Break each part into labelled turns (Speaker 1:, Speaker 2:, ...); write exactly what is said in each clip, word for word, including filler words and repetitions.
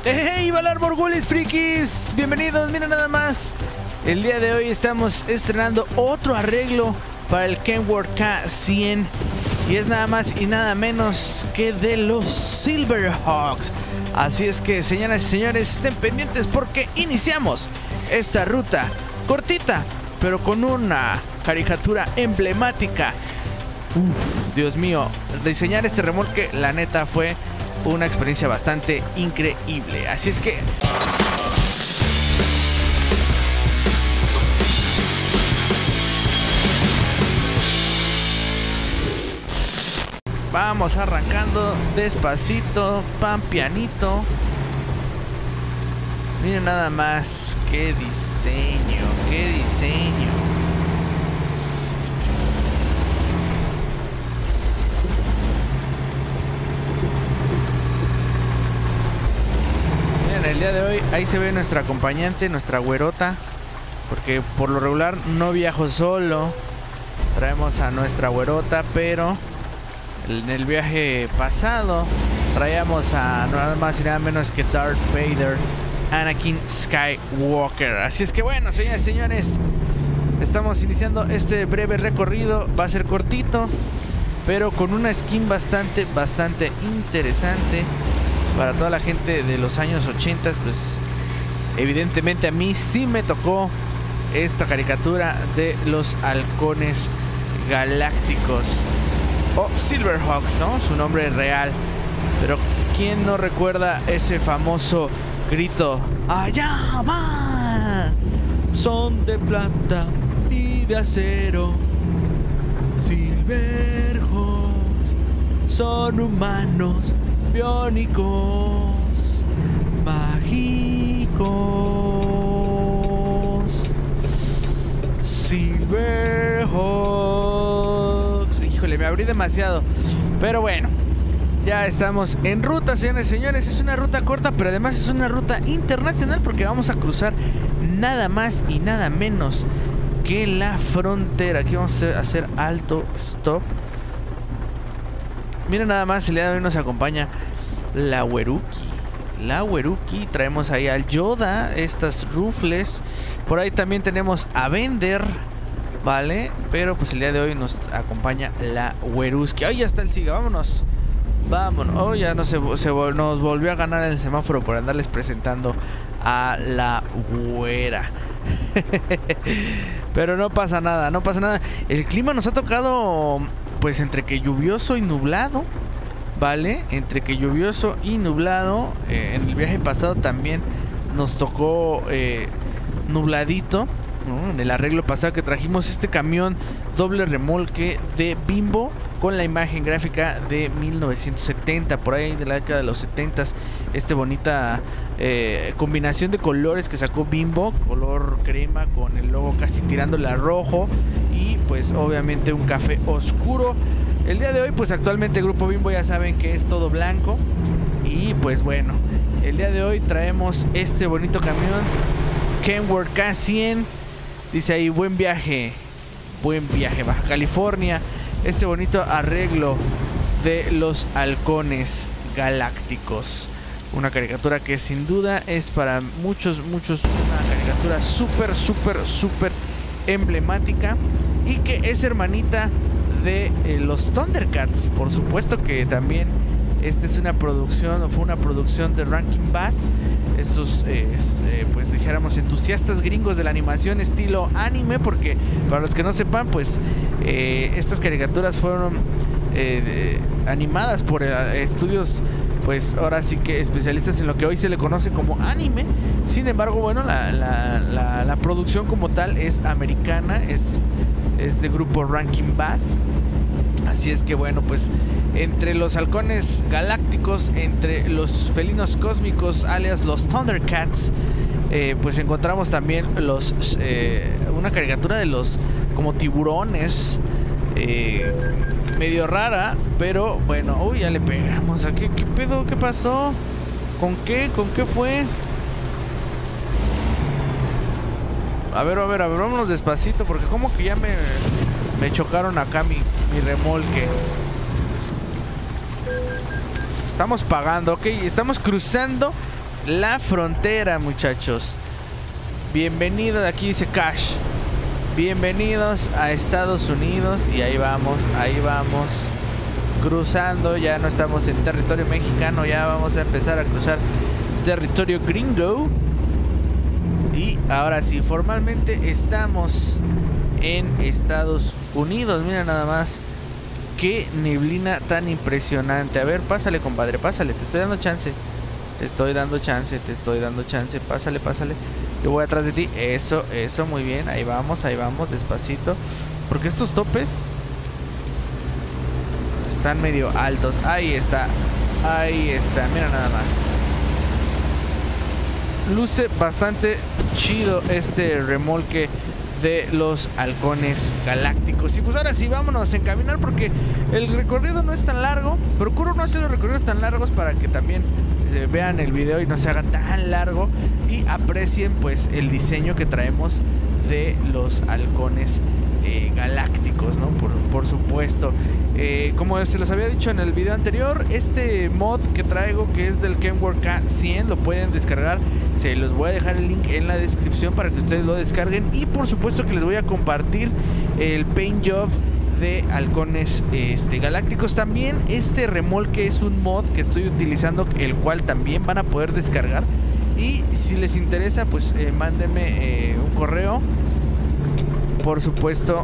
Speaker 1: ¡Hey, Valar Morgulis, frikis! Bienvenidos, miren nada más. El día de hoy estamos estrenando otro arreglo para el Kenworth K cien. Y es nada más y nada menos que de los Silverhawks. Así es que, señoras y señores, estén pendientes porque iniciamos esta ruta cortita, pero con una caricatura emblemática. Uf, Dios mío, diseñar este remolque, la neta, fue una experiencia bastante increíble. Así es que vamos arrancando despacito, pan pianito. Miren nada más, qué diseño, qué diseño. El día de hoy ahí se ve nuestra acompañante, nuestra güerota, porque por lo regular no viajo solo. Traemos a nuestra güerota, pero en el viaje pasado traíamos a nada más y nada menos que Darth Vader, Anakin Skywalker. Así es que bueno, señores y señores, estamos iniciando este breve recorrido. Va a ser cortito, pero con una skin bastante, bastante interesante. Para toda la gente de los años ochenta, pues evidentemente a mí sí me tocó esta caricatura de los halcones galácticos, o Silverhawks, ¿no? Su nombre real. Pero ¿quién no recuerda ese famoso grito? ¡Allá va! Son de plata y de acero. Silverhawks son humanos biónicos, mágicos. Silverhawks. Híjole, me abrí demasiado. Pero bueno, ya estamos en ruta, señores y señores. Es una ruta corta, pero además es una ruta internacional, porque vamos a cruzar nada más y nada menos que la frontera. Aquí vamos a hacer alto, stop. Miren nada más, el día de hoy nos acompaña la Weruki. La Weruki, traemos ahí al Yoda, estas rufles. Por ahí también tenemos a Bender, ¿vale? Pero pues el día de hoy nos acompaña la Weruski. ¡Ay, ya está el Siga! ¡Vámonos! ¡Vámonos! Oh, ya no se, se nos volvió a ganar el semáforo por andarles presentando a la güera. Pero no pasa nada, no pasa nada. El clima nos ha tocado, pues entre que lluvioso y nublado, ¿vale? Entre que lluvioso y nublado. eh, En el viaje pasado también nos tocó eh, nubladito, ¿no? En el arreglo pasado que trajimos este camión doble remolque de Bimbo con la imagen gráfica de mil novecientos setenta, por ahí de la década de los setenta. Este bonita eh, combinación de colores que sacó Bimbo, color crema con el logo casi tirándole a rojo, y pues obviamente un café oscuro. El día de hoy pues actualmente el Grupo Bimbo ya saben que es todo blanco. Y pues bueno, el día de hoy traemos este bonito camión Kenworth K cien. Dice ahí, buen viaje, buen viaje Baja California. Este bonito arreglo de los halcones galácticos. Una caricatura que sin duda es para muchos, muchos una caricatura súper, súper, súper emblemática. Y que es hermanita de eh, los Thundercats. Por supuesto que también esta es una producción, o fue una producción de Rankin Bass. Estos, eh, es, eh, pues dijéramos, entusiastas gringos de la animación estilo anime, porque para los que no sepan, pues eh, estas caricaturas fueron eh, de, animadas por eh, estudios, pues ahora sí que especialistas en lo que hoy se le conoce como anime. Sin embargo, bueno, la, la, la, la producción como tal es americana, es, es de grupo Rankin Bass. Así es que bueno, pues entre los halcones galácticos, entre los felinos cósmicos, alias los Thundercats, eh, pues encontramos también los eh, una caricatura de los como tiburones, eh, medio rara, pero bueno. Uy, ya le pegamos. ¿A qué, qué pedo? ¿Qué pasó? ¿Con qué? ¿Con qué fue? A ver, a ver, a ver, vámonos despacito, porque como que ya me, me chocaron acá mi, mi remolque. Estamos pagando, ok, estamos cruzando la frontera, muchachos. Bienvenido, de aquí dice Cash. Bienvenidos a Estados Unidos. Y ahí vamos, ahí vamos. Cruzando, ya no estamos en territorio mexicano, ya vamos a empezar a cruzar territorio gringo. Y ahora sí, formalmente estamos en Estados Unidos. Mira nada más. Qué neblina tan impresionante. A ver, pásale, compadre, pásale. Te estoy dando chance. Te estoy dando chance, te estoy dando chance. Pásale, pásale. Yo voy atrás de ti. Eso, eso, muy bien. Ahí vamos, ahí vamos, despacito. Porque estos topes están medio altos. Ahí está. Ahí está. Mira nada más. Luce bastante chido este remolque de los halcones galácticos. Y pues ahora sí, vámonos a encaminar porque el recorrido no es tan largo. Procuro no hacer los recorridos tan largos para que también eh, vean el video y no se haga tan largo y aprecien pues el diseño que traemos de los halcones eh, galácticos, ¿no? Por, por supuesto. Eh, como se los había dicho en el video anterior, este mod que traigo, que es del Kenworth K cien, lo pueden descargar. Se los voy a dejar el link en la descripción para que ustedes lo descarguen. Y por supuesto que les voy a compartir el paint job de halcones este, galácticos. También este remolque es un mod que estoy utilizando, el cual también van a poder descargar. Y si les interesa, pues eh, mándenme eh, un correo. Por supuesto,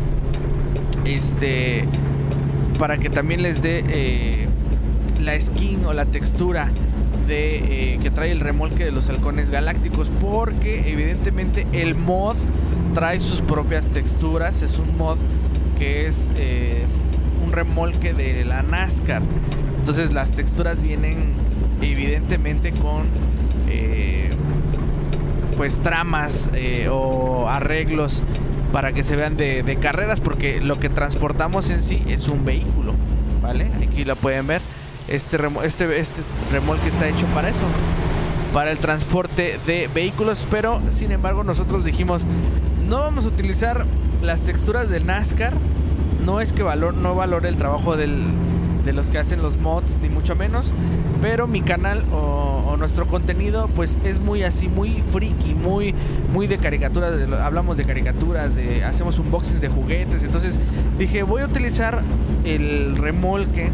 Speaker 1: este... para que también les dé eh, la skin o la textura de, eh, que trae el remolque de los halcones galácticos, porque evidentemente el mod trae sus propias texturas. Es un mod que es eh, un remolque de la NASCAR, entonces las texturas vienen evidentemente con eh, pues tramas eh, o arreglos para que se vean de, de carreras, porque lo que transportamos en sí es un vehículo, ¿vale? Aquí lo pueden ver. Este, remo este, este remolque está hecho para eso, para el transporte de vehículos. Pero sin embargo nosotros dijimos, no vamos a utilizar las texturas del NASCAR. No es que valor, no valore el trabajo del, de los que hacen los mods, ni mucho menos, pero mi canal o, o nuestro contenido pues es muy así, muy friki, muy, muy de caricaturas. De, hablamos de caricaturas, de, hacemos unboxings de juguetes. Entonces dije, voy a utilizar el remolque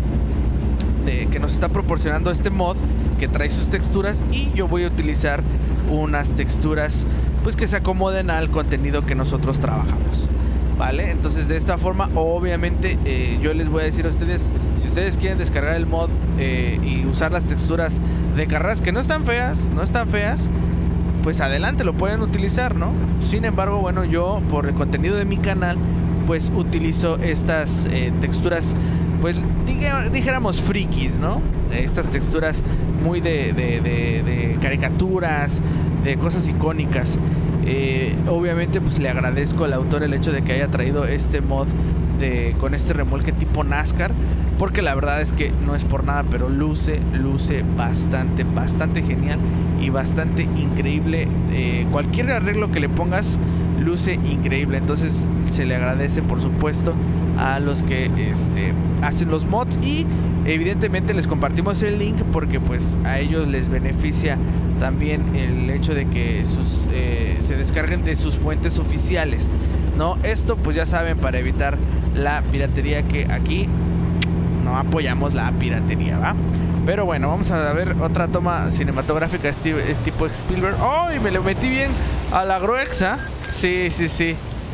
Speaker 1: de, que nos está proporcionando este mod, que trae sus texturas, y yo voy a utilizar unas texturas pues que se acomoden al contenido que nosotros trabajamos, ¿vale? Entonces de esta forma obviamente eh, yo les voy a decir a ustedes, si ustedes quieren descargar el mod eh, y usar las texturas de carreras, que no están feas, no están feas, pues adelante, lo pueden utilizar, ¿no? Sin embargo, bueno, yo por el contenido de mi canal pues utilizo estas eh, texturas, pues diga, dijéramos frikis, ¿no? Estas texturas muy de, de, de, de caricaturas, de cosas icónicas. Eh, obviamente pues le agradezco al autor el hecho de que haya traído este mod de, con este remolque tipo NASCAR, porque la verdad es que no es por nada, pero luce, luce bastante, bastante genial y bastante increíble. Eh, cualquier arreglo que le pongas luce increíble. Entonces se le agradece por supuesto a los que este, hacen los mods, y evidentemente les compartimos el link porque pues a ellos les beneficia también el hecho de que sus, eh, se descarguen de sus fuentes oficiales, ¿no? Esto pues ya saben, para evitar la piratería, que aquí no apoyamos la piratería, ¿va? Pero bueno, vamos a ver otra toma cinematográfica es tipo Spielberg. ¡Oh! Y me le metí bien a la gruesa. Sí, sí, sí.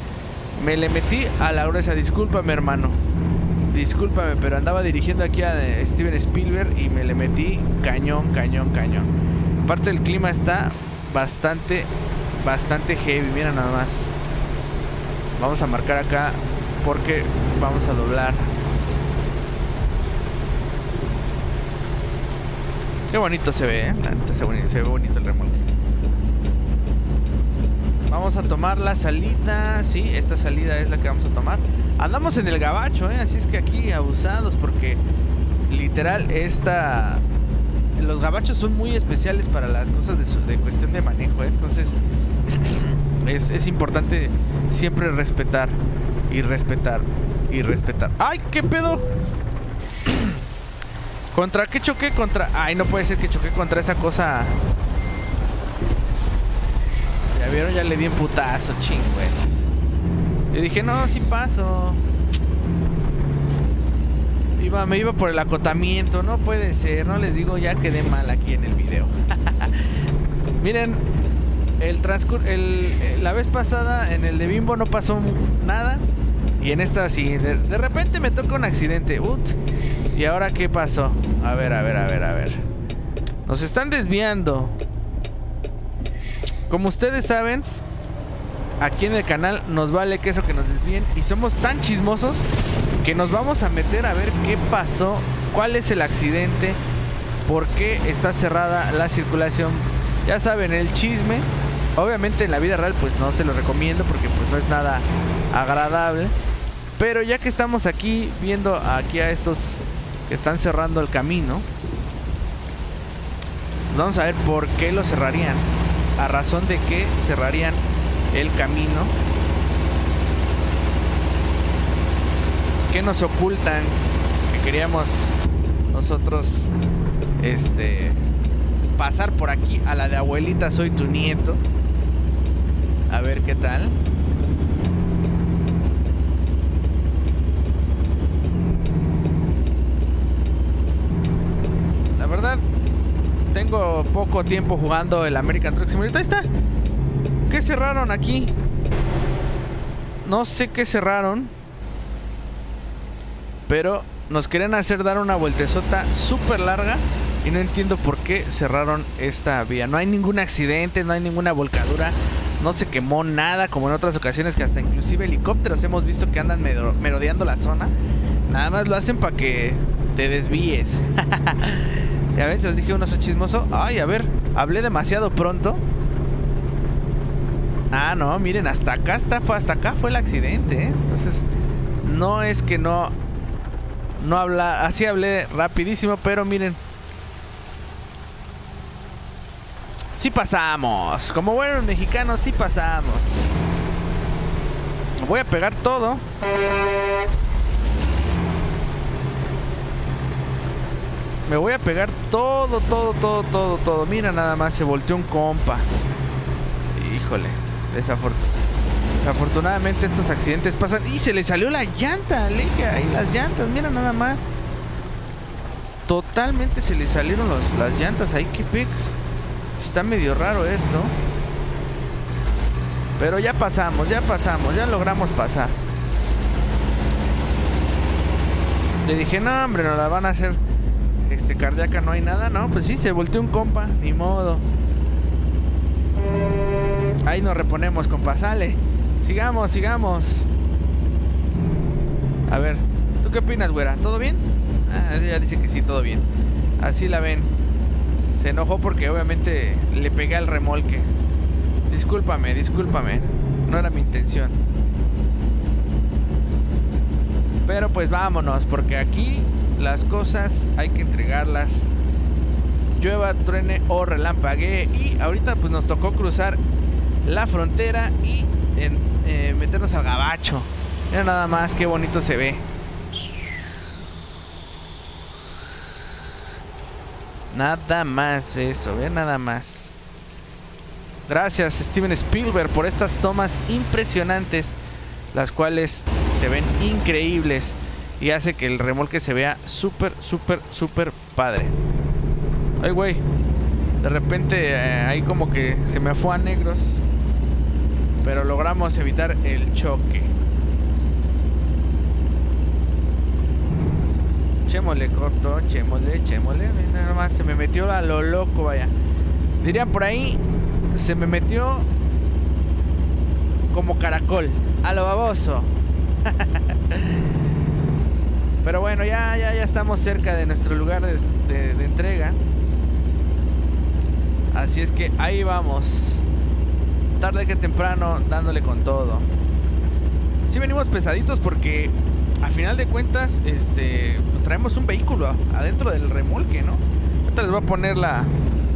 Speaker 1: Me le metí a la gruesa. Discúlpame, hermano. Discúlpame, pero andaba dirigiendo aquí a Steven Spielberg y me le metí cañón, cañón, cañón. Aparte el clima está bastante, bastante heavy. Mira nada más. Vamos a marcar acá porque vamos a doblar. Qué bonito se ve, ¿eh? La neta se, bonito, se ve bonito el remolque. Vamos a tomar la salida. Sí, esta salida es la que vamos a tomar. Andamos en el gabacho, ¿eh? Así es que aquí abusados, porque literal esta... los gabachos son muy especiales para las cosas de, su... de cuestión de manejo, ¿eh? Entonces es, es importante siempre respetar y respetar y respetar. ¡Ay, qué pedo! ¿Contra qué choqué? Contra... Ay, no puede ser que choqué contra esa cosa Ya vieron, ya le di un putazo, chingüenes. Yo dije, no, sí paso. Iba, me iba por el acotamiento, no puede ser, no les digo, ya quedé mal aquí en el video. Miren, el transcurso, el, la vez pasada en el de Bimbo no pasó nada. Y en esta sí, de, de repente me toca un accidente. Ut. ¿Y ahora qué pasó? A ver, a ver, a ver, a ver. Nos están desviando. Como ustedes saben, aquí en el canal nos vale que eso que nos desvíen. Y somos tan chismosos que nos vamos a meter a ver qué pasó, cuál es el accidente, por qué está cerrada la circulación. Ya saben, el chisme. Obviamente en la vida real pues no se lo recomiendo porque pues no es nada agradable. Pero ya que estamos aquí viendo aquí a estos que están cerrando el camino, vamos a ver por qué lo cerrarían. A razón de que cerrarían el camino. ¿Qué nos ocultan? Que queríamos nosotros este pasar por aquí a la de abuelita, soy tu nieto. A ver qué tal. La verdad, tengo poco tiempo jugando el American Truck Simulator. Ahí está. ¿Qué cerraron aquí? No sé qué cerraron, pero nos querían hacer dar una vueltezota súper larga y no entiendo por qué cerraron esta vía. No hay ningún accidente, no hay ninguna volcadura, no se quemó nada como en otras ocasiones que hasta inclusive helicópteros hemos visto que andan merodeando la zona. Nada más lo hacen para que te desvíes. Ya ven, se los dije, uno soy chismoso. Ay, a ver, hablé demasiado pronto. Ah, no, miren, hasta acá está, hasta acá fue el accidente, ¿eh? Entonces, no es que no No habla, así hablé rapidísimo, pero miren, sí pasamos. Como buenos mexicanos, sí pasamos. Voy a pegar todo. Me voy a pegar todo, todo, todo, todo, todo. Mira, nada más se volteó un compa. Híjole, desafortunadamente. Desafortunadamente estos accidentes pasan. Y se le salió la llanta, aleja. Y las llantas, mira nada más. Totalmente se le salieron los, las llantas ahí, qué pex. Está medio raro esto. Pero ya pasamos, ya pasamos, ya logramos pasar. Le dije, no hombre, no la van a hacer este cardíaca, no hay nada. No, pues sí, se volteó un compa, ni modo. Ahí nos reponemos, compa, sale. Sigamos, sigamos. A ver, ¿tú qué opinas, güera? ¿Todo bien? Ah, ella dice que sí, todo bien. Así la ven. Se enojó porque obviamente le pegué al remolque. Discúlpame, discúlpame. No era mi intención. Pero pues vámonos, porque aquí las cosas hay que entregarlas. Llueva, truene o relampaguee. Y ahorita pues nos tocó cruzar la frontera y en, eh, meternos al gabacho. Mira nada más qué bonito se ve. Nada más eso, ve nada más. Gracias Steven Spielberg por estas tomas impresionantes, las cuales se ven increíbles y hace que el remolque se vea súper, súper, súper padre. Ay, güey. De repente eh, ahí como que se me fue a negros, pero logramos evitar el choque. Chémole corto, chémole, chémole. Nada más se me metió a lo loco, vaya. Dirían por ahí, se me metió como caracol, a lo baboso. Pero bueno, ya, ya, ya estamos cerca de nuestro lugar de, de, de entrega. Así es que ahí vamos. Tarde que temprano, dándole con todo. Sí venimos pesaditos porque a final de cuentas, este, pues traemos un vehículo adentro del remolque, ¿no? Ahorita les voy a poner la...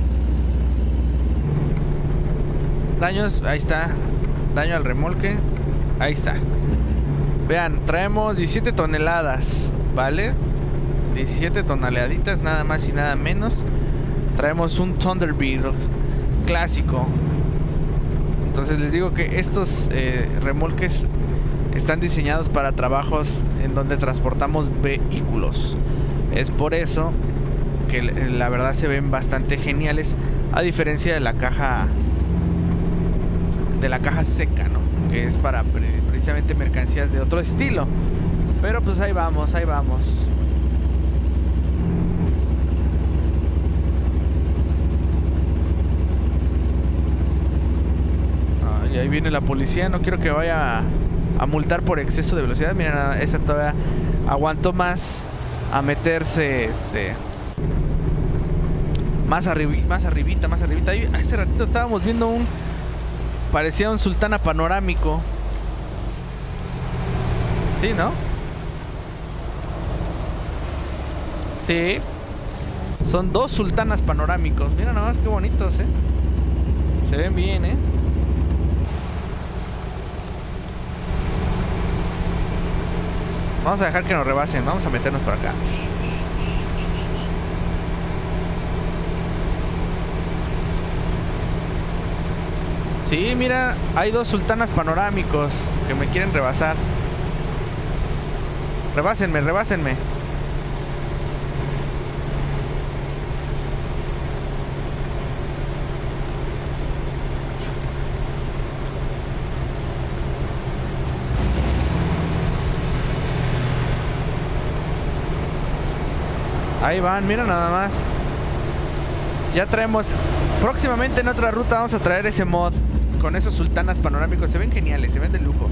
Speaker 1: Daños, ahí está. Daño al remolque. Ahí está. Vean, traemos diecisiete toneladas, ¿vale? diecisiete toneladitas, nada más y nada menos. Traemos un Thunderbird clásico. Entonces les digo que estos eh, remolques están diseñados para trabajos en donde transportamos vehículos. Es por eso que la verdad se ven bastante geniales, a diferencia de la caja de la caja seca, ¿no? Que es para precisamente mercancías de otro estilo. Pero pues ahí vamos, ahí vamos. Ay, ahí viene la policía, no quiero que vaya a, a multar por exceso de velocidad. Miren, esa todavía aguantó más a meterse este más arriba, más arribita, más arribita. Ahí, hace ratito estábamos viendo un parecía un Sultana panorámico. Sí, ¿no? Sí. Son dos Sultanas panorámicos. Mira nada más qué bonitos, ¿eh? Se ven bien, ¿eh? Vamos a dejar que nos rebasen. Vamos a meternos por acá. Sí, mira, hay dos Sultanas panorámicos que me quieren rebasar. Rebásenme, rebásenme. Ahí van, mira nada más. Ya traemos. Próximamente en otra ruta vamos a traer ese mod con esos Sultanas panorámicos. Se ven geniales, se ven de lujo.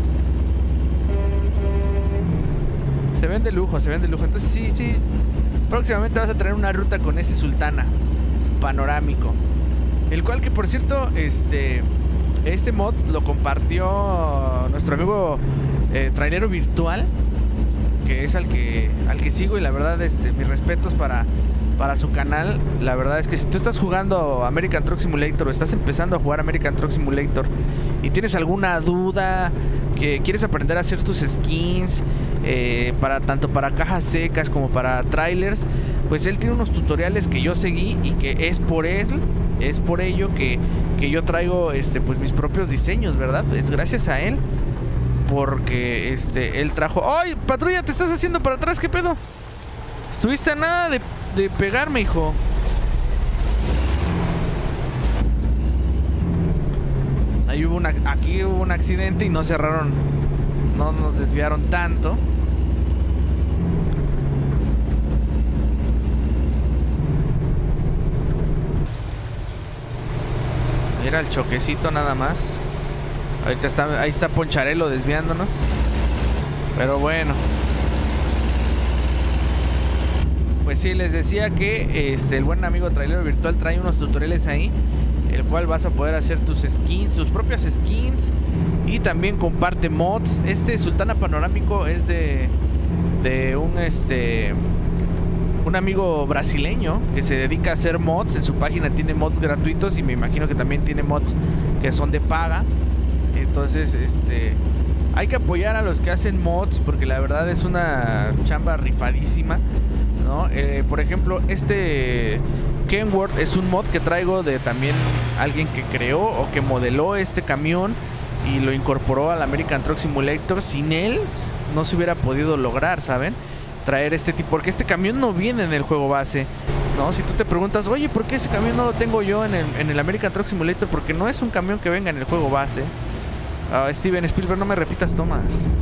Speaker 1: Se ven de lujo, se ven de lujo. Entonces sí, sí. Próximamente vas a traer una ruta con ese Sultana panorámico. El cual que por cierto, este ese mod lo compartió nuestro amigo eh, Trailero Virtual, que es al que al que sigo, y la verdad este mis respetos para para su canal. La verdad es que si tú estás jugando American Truck Simulator o estás empezando a jugar American Truck Simulator y tienes alguna duda, que quieres aprender a hacer tus skins eh, para tanto para cajas secas como para trailers, pues él tiene unos tutoriales que yo seguí y que es por él, es por ello que, que yo traigo este pues mis propios diseños, ¿verdad? Es gracias a él, porque este él trajo. ¡Ay, patrulla! Te estás haciendo para atrás, ¿qué pedo? Estuviste a nada de, de pegarme, hijo. Ahí hubo una, aquí hubo un accidente y no cerraron, no nos desviaron tanto. Mira el choquecito nada más. Ahorita está, ahí está Poncharelo desviándonos. Pero bueno. Pues sí, les decía que este el buen amigo Trailero Virtual trae unos tutoriales ahí, el cual vas a poder hacer tus skins, tus propias skins, y también comparte mods. Este Sultana panorámico es de de un este un amigo brasileño que se dedica a hacer mods. En su página tiene mods gratuitos y me imagino que también tiene mods que son de paga. Entonces, este hay que apoyar a los que hacen mods, porque la verdad es una chamba rifadísima, ¿no? Eh, por ejemplo, este Kenworth es un mod que traigo de también alguien que creó o que modeló este camión y lo incorporó al American Truck Simulator. Sin él no se hubiera podido lograr, ¿saben? Traer este tipo, porque este camión no viene en el juego base, ¿no? Si tú te preguntas, oye, ¿por qué ese camión no lo tengo yo en el, en el American Truck Simulator? Porque no es un camión que venga en el juego base. Uh, Steven Spielberg, no me repitas tomas.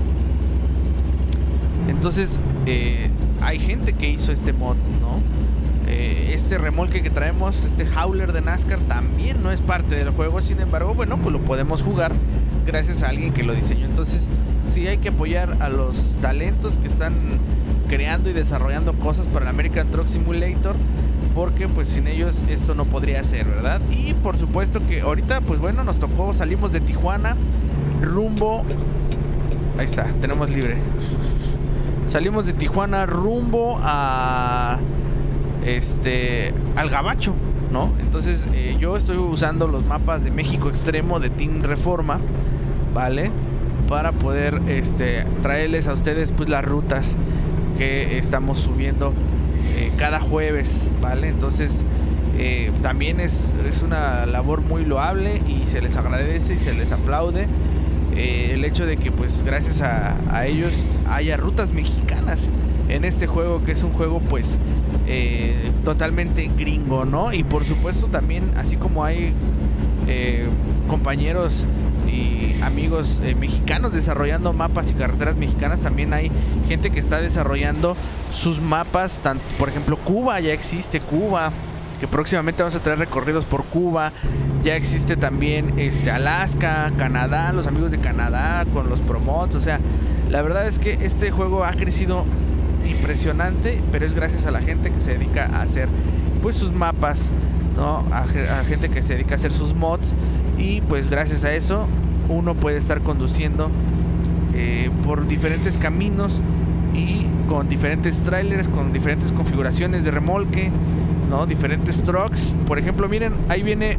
Speaker 1: Entonces, eh, hay gente que hizo este mod, ¿no? Eh, este remolque que traemos, este Howler de NASCAR, también no es parte del juego. Sin embargo, bueno, pues lo podemos jugar gracias a alguien que lo diseñó. Entonces, sí hay que apoyar a los talentos que están creando y desarrollando cosas para el American Truck Simulator, porque pues sin ellos esto no podría ser, ¿verdad? Y por supuesto que ahorita, pues bueno, nos tocó, salimos de Tijuana rumbo, ahí está, tenemos libre. Salimos de Tijuana rumbo a este al Gabacho, ¿no? Entonces eh, yo estoy usando los mapas de México Extremo de Team Reforma, ¿vale? Para poder este traerles a ustedes pues las rutas que estamos subiendo eh, cada jueves, ¿vale? Entonces eh, también es, es una labor muy loable y se les agradece y se les aplaude eh, el hecho de que pues gracias a, a ellos haya rutas mexicanas en este juego, que es un juego pues eh, totalmente gringo, ¿no? Y por supuesto también, así como hay eh, compañeros y amigos eh, mexicanos desarrollando mapas y carreteras mexicanas, también hay gente que está desarrollando sus mapas, tanto, por ejemplo Cuba, ya existe Cuba, que próximamente vamos a traer recorridos por Cuba. Ya existe también este, Alaska, Canadá, los amigos de Canadá con los promotes. O sea, la verdad es que este juego ha crecido impresionante, pero es gracias a la gente que se dedica a hacer pues sus mapas, ¿no? A, a gente que se dedica a hacer sus mods, y pues gracias a eso uno puede estar conduciendo eh, por diferentes caminos y con diferentes trailers, con diferentes configuraciones de remolque, ¿no? Diferentes trucks. Por ejemplo, miren, ahí viene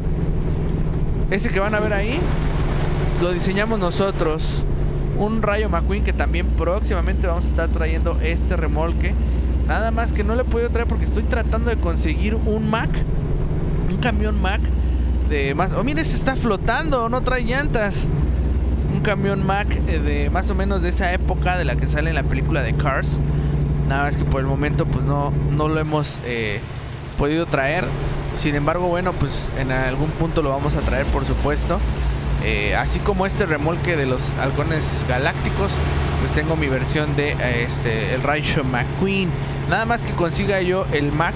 Speaker 1: ese que van a ver ahí, lo diseñamos nosotros. Un Rayo McQueen que también próximamente vamos a estar trayendo este remolque. Nada más que no le he podido traer porque estoy tratando de conseguir un Mack, un camión Mack de más... Oh, mire, se está flotando, no trae llantas. Un camión Mack de más o menos de esa época de la que sale en la película de Cars. Nada más que por el momento pues no, no lo hemos eh, podido traer. Sin embargo, bueno, pues en algún punto lo vamos a traer, por supuesto. Eh, así como este remolque de los halcones galácticos, pues tengo mi versión de eh, este el Rayo McQueen. Nada más que consiga yo el Mack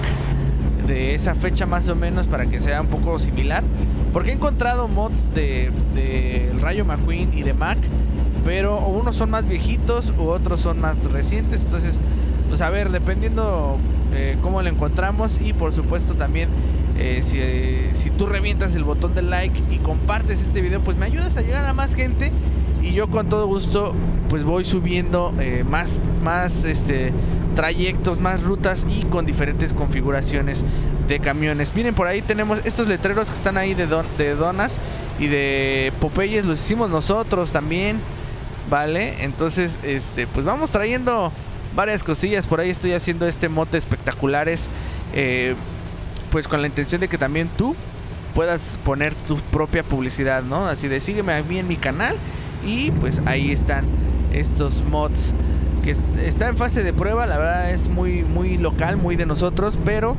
Speaker 1: de esa fecha más o menos para que sea un poco similar, porque he encontrado mods de, de el Rayo McQueen y de Mack, pero unos son más viejitos u otros son más recientes. Entonces pues a ver, dependiendo eh, cómo lo encontramos. Y por supuesto también Eh, si, eh, si tú revientas el botón de like y compartes este video, pues me ayudas a llegar a más gente, y yo con todo gusto pues voy subiendo eh, más, más este, trayectos, más rutas y con diferentes configuraciones de camiones. Miren, por ahí tenemos estos letreros que están ahí de, don, de donas y de Popeyes, los hicimos nosotros también, ¿vale? Entonces este, pues vamos trayendo varias cosillas. Por ahí estoy haciendo este mote espectaculares, eh, pues con la intención de que también tú puedas poner tu propia publicidad, ¿no? Así de sígueme a mí en mi canal, y pues ahí están estos mods que est está en fase de prueba. La verdad es muy, muy local, muy de nosotros, pero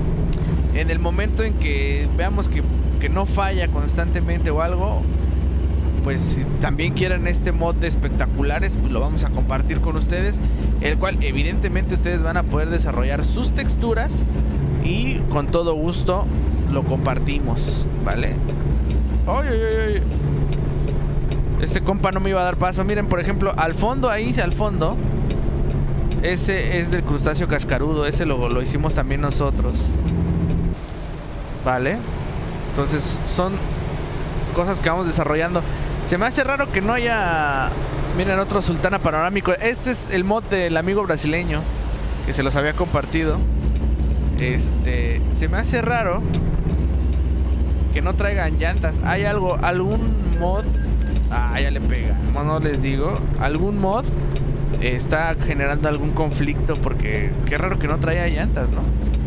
Speaker 1: en el momento en que veamos que, que no falla constantemente o algo, pues si también quieren este mod de espectaculares, pues lo vamos a compartir con ustedes, el cual evidentemente ustedes van a poder desarrollar sus texturas y con todo gusto lo compartimos, ¿vale? Ay, ay, ay. Este compa no me iba a dar paso. Miren, por ejemplo, al fondo, ahí al fondo, ese es del crustáceo cascarudo. Ese lo, lo hicimos también nosotros, ¿vale? Entonces son cosas que vamos desarrollando. Se me hace raro que no haya... Miren, otro Sultana panorámico. Este es el mod del amigo brasileño que se los había compartido. Este, se me hace raro que no traigan llantas. ¿Hay algo, algún mod? Ah, ya le pega. No, no les digo. ¿Algún mod eh, está generando algún conflicto? Porque qué raro que no traiga llantas, ¿no?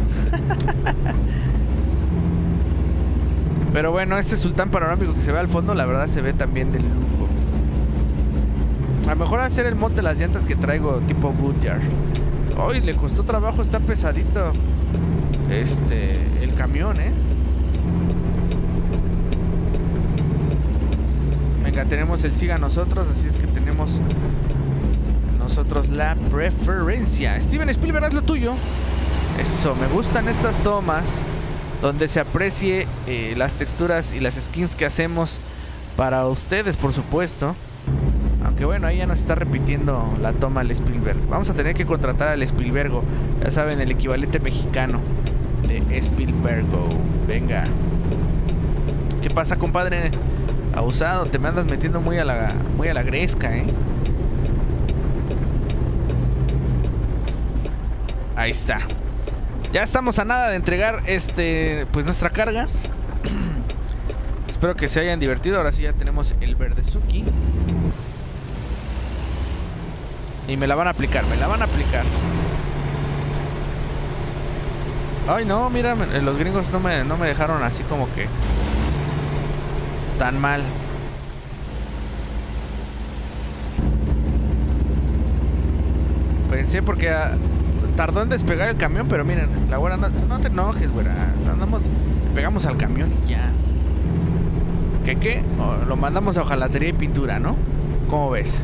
Speaker 1: Pero bueno, este Sultán panorámico que se ve al fondo, la verdad se ve también de lujo. A lo mejor hacer el mod de las llantas que traigo tipo Goodyear. Ay, le costó trabajo, está pesadito este, el camión, ¿eh? Venga, tenemos el siga nosotros, así es que tenemos nosotros la preferencia. Steven Spielberg, haz lo tuyo. Eso, me gustan estas tomas donde se aprecie eh, las texturas y las skins que hacemos para ustedes, por supuesto. Aunque bueno, ahí ya nos está repitiendo la toma al Spielberg. Vamos a tener que contratar al Spielbergo. Ya saben, el equivalente mexicano de Spielbergo. Venga. ¿Qué pasa, compadre? Abusado, te me andas metiendo muy a la, muy a la gresca, ¿eh? Ahí está. Ya estamos a nada de entregar este, pues nuestra carga. Espero que se hayan divertido. Ahora sí ya tenemos el Verdezuki. Y me la van a aplicar, me la van a aplicar. Ay, no, mira, los gringos no me, no me dejaron así como que tan mal. Pensé porque uh, tardó en despegar el camión, pero miren, la güera, no, no te enojes, güera. Andamos, pegamos al camión y ya. ¿Qué qué? O lo mandamos a hojalatería y pintura, ¿no? ¿Cómo ves?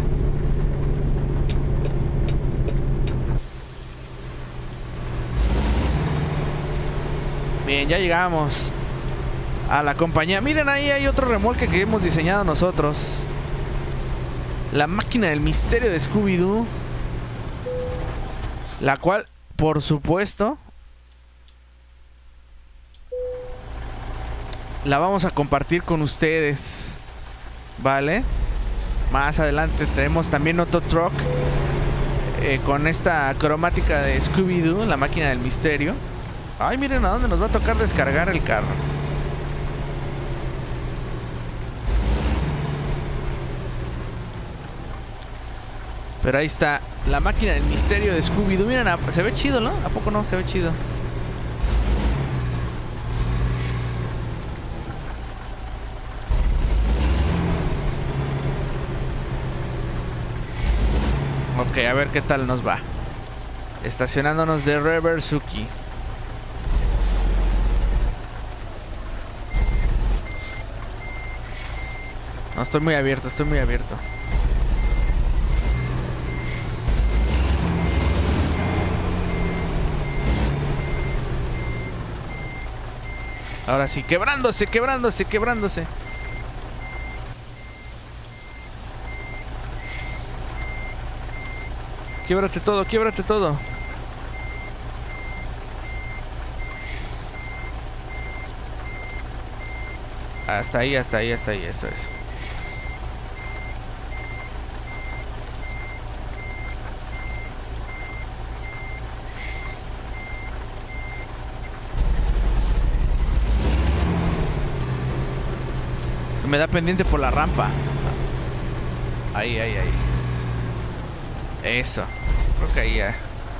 Speaker 1: Bien, ya llegamos a la compañía. Miren, ahí hay otro remolque que hemos diseñado nosotros. La máquina del misterio de Scooby-Doo. La cual, por supuesto, la vamos a compartir con ustedes, ¿vale? Más adelante tenemos también otro truck eh, con esta cromática de Scooby-Doo, la máquina del misterio. Ay, miren a dónde nos va a tocar descargar el carro. Pero ahí está la máquina del misterio de Scooby-Doo. Miren, se ve chido, ¿no? ¿A poco no? Se ve chido. Ok, a ver qué tal nos va. Estacionándonos de Reversuki. No, estoy muy abierto, estoy muy abierto. Ahora sí, quebrándose, quebrándose, quebrándose. Quiebrate todo, quiebrate todo. Hasta ahí, hasta ahí, hasta ahí, eso es. Me da pendiente por la rampa. Ahí, ahí, ahí. Eso. Creo que ahí ya.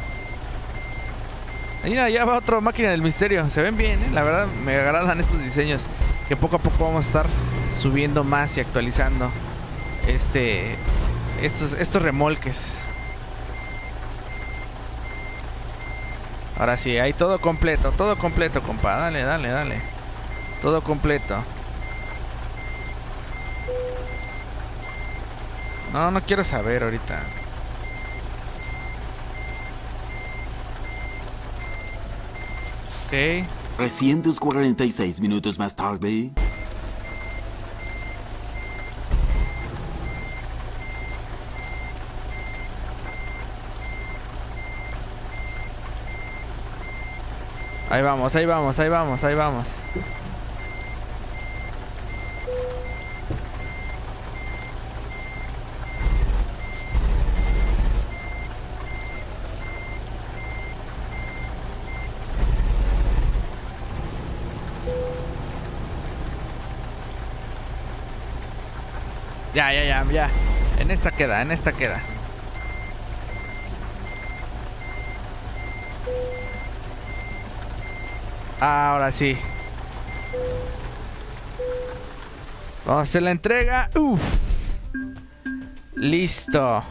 Speaker 1: Mira, ya va otra máquina del misterio. Se ven bien, ¿eh? La verdad me agradan estos diseños. Que poco a poco vamos a estar subiendo más y actualizando este estos, estos remolques. Ahora sí, hay todo completo. Todo completo, compa. Dale, dale, dale. Todo completo. No, no quiero saber ahorita. Ok.
Speaker 2: trescientos cuarenta y seis minutos más tarde.
Speaker 1: Ahí vamos, ahí vamos, ahí vamos, ahí vamos. Ya, ya, ya, ya. En esta queda, en esta queda. Ahora sí. Vamos a hacer la entrega. Uf. Listo.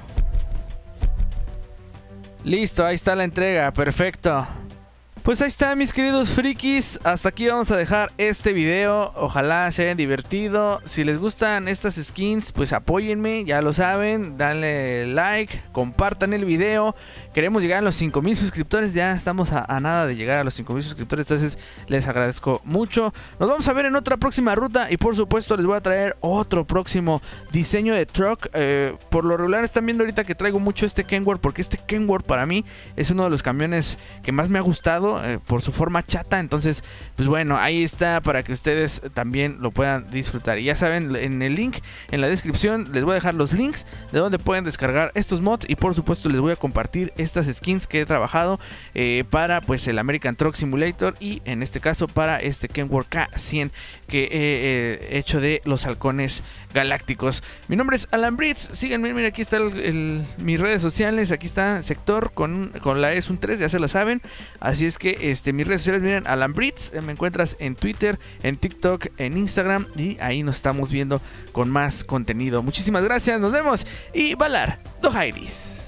Speaker 1: Listo, ahí está la entrega. Perfecto. Pues ahí está, mis queridos frikis. Hasta aquí vamos a dejar este video. Ojalá se hayan divertido. Si les gustan estas skins, pues apóyenme, ya lo saben. Danle like, compartan el video. Queremos llegar a los cinco mil suscriptores. Ya estamos a, a nada de llegar a los cinco mil suscriptores. Entonces les agradezco mucho. Nos vamos a ver en otra próxima ruta. Y por supuesto les voy a traer otro próximo diseño de truck. eh, Por lo regular están viendo ahorita que traigo mucho este Kenworth, porque este Kenworth para mí es uno de los camiones que más me ha gustado, eh, por su forma chata. Entonces pues bueno, ahí está para que ustedes también lo puedan disfrutar. Y ya saben, en el link, en la descripción, les voy a dejar los links de donde pueden descargar estos mods. Y por supuesto les voy a compartir estas skins que he trabajado eh, para pues el American Truck Simulator, y en este caso para este Kenworth K cien que he eh, hecho de los halcones galácticos. Mi nombre es Alan Britz, síganme, mira, aquí está el, el, mis redes sociales, aquí está sector con, con la E es un tres, ya se lo saben, así es que este, mis redes sociales, miren, Alan Brits, me encuentras en Twitter, en TikTok, en Instagram, y ahí nos estamos viendo con más contenido. Muchísimas gracias, nos vemos y Valar, do Heiris.